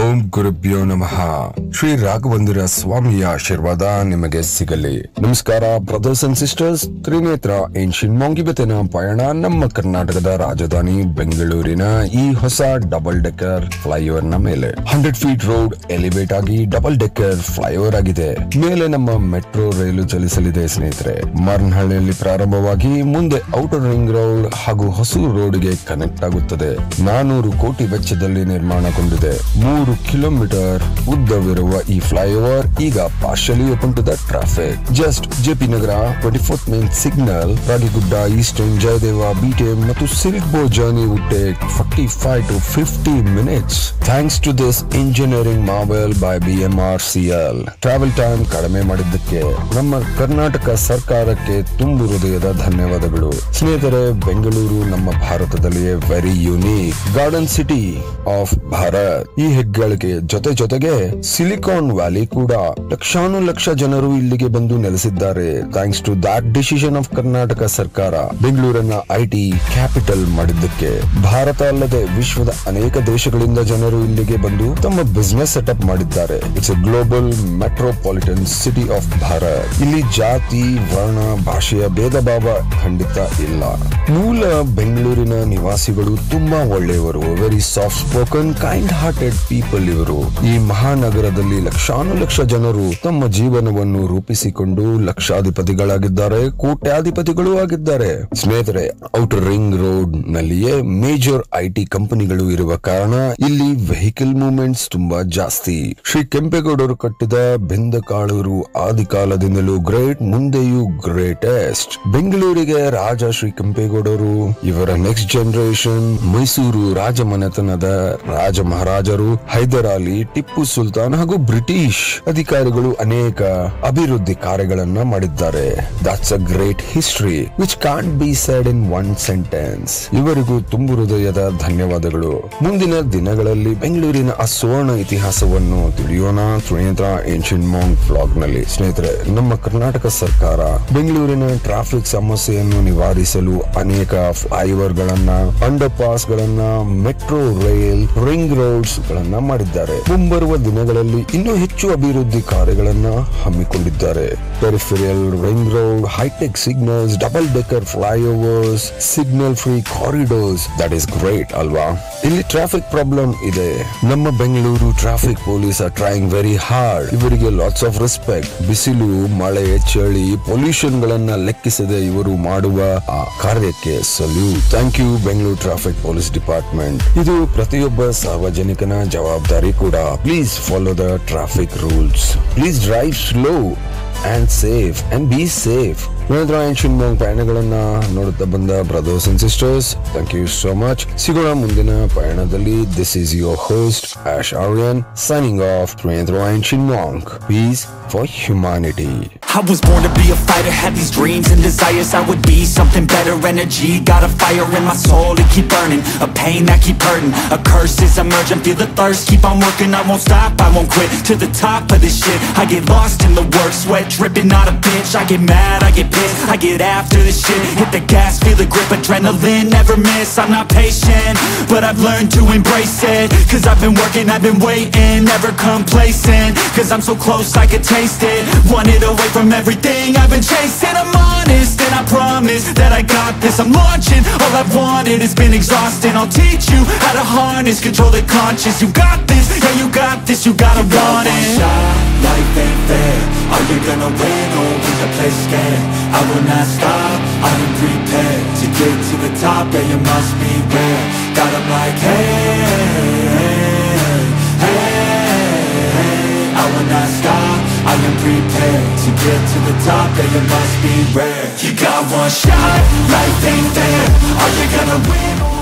ಓಂ ಗುರುಭ್ಯೋ ನಮಃ. ಶ್ರೀ ರಾಘವೇಂದ್ರ ಸ್ವಾಮಿಯ ಆಶೀರ್ವಾದ ನಿಮಗೆ ಸಿಗಲಿ. ನಮಸ್ಕಾರ brothers and sisters. Trinetra ancient monk ಇವತ್ತಿನ ಪಯಣ ನಮ್ಮ ಕರ್ನಾಟಕದ ರಾಜಧಾನಿ ಬೆಂಗಳೂರಿನ ಈ ಹೊಸ ಡಬಲ್ ಡೆಕ್ಕರ್ ಫ್ಲೈಓವರ್ ನ ಮೇಲೆ 100 ಫೀಟ್ ರೋಡ್ ಎಲಿವೇಟ್ ಆಗಿ ಡಬಲ್ ಡೆಕ್ಕರ್ ಫ್ಲೈಓವರ್ ಆಗಿದೆ. ಮೇಲೆ ನಮ್ಮ ಮೆಟ್ರೋ ರೈಲು ಚಲಿಸಲಿದೆ ಸ್ನೇಹಿತರೆ. ಮರ್ನಹಳ್ಳಿಯಲ್ಲಿ ಪ್ರಾರಂಭವಾಗಿ ಮುಂದೆ ಔಟರ್ ರಿಂಗ್ ರೋಡ್ ಹಾಗೂ ಹೊಸೂರು ರೋಡ್ಗೆ ಕನೆಕ್ಟ್ ಆಗುತ್ತದೆ. 400 ಕೋಟಿ ವೆಚ್ಚದಲ್ಲಿ ನಿರ್ಮಾಣಗೊಂಡಿದೆ. 3 ಕಿಲೋಮೀಟರ್ ಉದ್ದವಿರುವ ಈ ಫ್ಲೈಓವರ್ ಈಗ partially open to the traffic. Just JP Nagar 24th main signal, Ragigudda, eastern, Jayadeva, BTM ಮತ್ತು ಸಿಲ್ಕ್ ಬೋ journey would take 45 to 50 minutes thanks to this engineering marvel by BMRCL. Travel time ಕಡಿಮೆ ಮಾಡಿದ್ದಕ್ಕೆ ನಮ್ಮ ಕರ್ನಾಟಕ ಸರ್ಕಾರಕ್ಕೆ ತುಂಬು ಹೃದಯದ ಧನ್ಯವಾದಗಳು. ಸ್ನೇಹಿತರೆ, ಬೆಂಗಳೂರು ನಮ್ಮ ಭಾರತದಲ್ಲಿಯೇ very unique garden city of Bharat. ಈ ಹೆಗ್ಗಳಿಕೆ ಜೊತೆಗೆ ಸಿಲಿಕಾನ್ ವ್ಯಾಲಿ ಕೂಡ ಲಕ್ಷ ಜನರು ಇಲ್ಲಿಗೆ ಬಂದು ನೆಲೆಸಿದ್ದಾರೆ. Thanks to that decision of Karnataka ಸರ್ಕಾರ ಬೆಂಗಳೂರನ್ನ ಐಟಿ ಕ್ಯಾಪಿಟಲ್ ಮಾಡಿದ್ದಕ್ಕೆ. ಭಾರತ ಅಲ್ಲದೆ ವಿಶ್ವದ ಅನೇಕ ದೇಶಗಳಿಂದ ಜನರು ಇಲ್ಲಿಗೆ ಬಂದು ತಮ್ಮ ಬಿಸಿನೆಸ್ ಸೆಟಪ್ ಮಾಡಿದ್ದಾರೆ. It's a global metropolitan city of Bharat. ಇಲ್ಲಿ ಜಾತಿ, ವರ್ಣ, ಭಾಷೆಯ ಭೇದ ಭಾವ ಖಂಡಿತ ಇಲ್ಲ. ಮೂಲ ಬೆಂಗಳೂರಿನ ನಿವಾಸಿಗಳು ತುಂಬಾ ಒಳ್ಳೆಯವರು. Very soft spoken, kind hearted people ಇವರು. ಈ ಮಹಾನಗರದಲ್ಲಿ ಲಕ್ಷ ಜನರು ತಮ್ಮ ಜೀವನವನ್ನು ರೂಪಿಸಿಕೊಂಡು ಲಕ್ಷಾಧಿಪತಿಗಳಾಗಿದ್ದಾರೆ, ಕೋಟ್ಯಾಧಿಪತಿಗಳು ಆಗಿದ್ದಾರೆ. ಸ್ನೇಹಿತರೆ, ಔಟರ್ ರಿಂಗ್ ರೋಡ್ ನಲ್ಲಿಯೇ ಮೇಜರ್ ಐಟಿ ಕಂಪನಿಗಳು ಇರುವ ಕಾರಣ ಇಲ್ಲಿ ವೆಹಿಕಲ್ ಮೂವ್ಮೆಂಟ್ಸ್ ತುಂಬಾ ಜಾಸ್ತಿ. ಶ್ರೀ ಕೆಂಪೇಗೌಡರು ಕಟ್ಟಿದ ಬೆಂದಕಾಳೂರು ಆದಿಕಾಲದಿಂದಲೂ ಗ್ರೇಟ್, ಮುಂದೆಯೂ ಗ್ರೇಟೆಸ್ಟ್. ಬೆಂಗಳೂರಿಗೆ ರಾಜ ಶ್ರೀ ಕೆಂಪೇಗೌಡರು, ಇವರ ನೆಕ್ಸ್ಟ್ ಜನರೇಷನ್ ಮೈಸೂರು ರಾಜಮನೆತನದ ರಾಜ ಮಹಾರಾಜರು, ಹೈದರ್ ಅಲಿ, ಟಿಪ್ಪು ಸುಲ್ತಾನ್ ಹಾಗೂ ಬ್ರಿಟಿಷ್ ಅಧಿಕಾರಿಗಳು ಅನೇಕ ಅಭಿವೃದ್ಧಿ ಕಾರ್ಯಗಳನ್ನ ಮಾಡಿದ್ದಾರೆ. That's a great history which can't be said in one sentence. ಇವರಿಗೂ ತುಂಬು ಹೃದಯದ ಧನ್ಯವಾದಗಳು. ಮುಂದಿನ ದಿನಗಳಲ್ಲಿ ಬೆಂಗಳೂರಿನ ಆ ಸುವರ್ಣ ಇತಿಹಾಸವನ್ನು ತಿಳಿಯೋಣ ತ್ರಿನೇತ್ರ ಏನ್ಷಿಯಂಟ್ ಮಾಂಕ್ ವ್ಲಾಗ್ ನಲ್ಲಿ. ಸ್ನೇಹಿತರೆ, ನಮ್ಮ ಕರ್ನಾಟಕ ಸರ್ಕಾರ ಬೆಂಗಳೂರಿನ ಟ್ರಾಫಿಕ್ ಸಮಸ್ಯೆಯನ್ನು ನಿವಾರಿಸಲು ಅನೇಕ ಫ್ಲೈಓವರ್ ಗಳನ್ನ, ಅಂಡರ್ ಪಾಸ್ ಗಳನ್ನ, ಮೆಟ್ರೋ ರೈಲ್, ರಿಂಗ್ ರೋಡ್ಸ್ ಗಳನ್ನ ಮಾಡಿದ್ದಾರೆ. ಮುಂಬರುವ ದಿನಗಳಲ್ಲಿ ಇನ್ನೂ ಹೆಚ್ಚು ಅಭಿವೃದ್ಧಿ ಕಾರ್ಯಗಳನ್ನ ಹಮ್ಮಿಕೊಂಡಿದ್ದಾರೆ. Peripheral ring road, hitech signals, double decker flyovers, signal free corridors. That is great ಅಲ್ವಾ? ಇಲ್ಲಿ ಟ್ರಾಫಿಕ್ ಪ್ರಾಬ್ಲಮ್ ಇದೆ. ನಮ್ಮ Bengaluru traffic police are trying very hard. ಇವರಿಗೆ ಲಾಟ್ಸ್ ಆಫ್ ರೆಸ್ಪೆಕ್ಟ್. ಬಿಸಿಲು, ಮಳೆ, ಚಳಿ, ಪೊಲ್ಯೂಷನ್ ಗಳನ್ನ ಲೆಕ್ಕಿಸದೆ ಇವರು ಮಾಡುವ ಆ ಕಾರ್ಯಕ್ಕೆ salute. Thank you Bengaluru traffic police department. ಇದು ಪ್ರತಿಯೊಬ್ಬ ಸಾರ್ವಜನಿಕನ ಜವಾಬ್ದಾರಿ ಕೂಡ. Please follow the traffic rules. Please drive slow and safe and be safe. Ancient monk ಪಯಣಗಳನ್ನ ನೋಡುತ್ತಾ ಬಂದ brothers and sisters, thank you so much. ಸಿಗೋಣ ಮುಂದಿನ ಪಯಣದಲ್ಲಿ. This is your host Ash Aryan signing off. Ancient monk, peace for humanity. I was born to be a fighter, had these dreams and desires. I would be something better, energy, got a fire in my soul to keep burning, a pain that keep hurting, a curse is emerging, feel the thirst, keep on working, I won't stop, I won't quit, to the top of this shit, I get lost in the work, sweat dripping, not a bitch, I get mad, I get pissed, I get after this shit, hit the gas, feel the grip, adrenaline, never miss, I'm not patient, but I've learned to embrace it, cause I've been working, I've been waiting, never complacent, cause I'm so close, I could taste it, wanted away from everything I've been chasing. I'm honest and I promise that I got this. I'm launching, all I've wanted has been exhausting. I'll teach you how to harness, control the conscious. You got this, yeah you got this, you gotta want it. Shot, life ain't fair. Are you gonna win or will you play scared? I will not stop, I am prepared to get to the top, yeah you must be rare. Got 'em like hey, I will not stop, I am prepared to get to the top, yeah you must be rare. You got one shot, life ain't fair. Are you gonna win or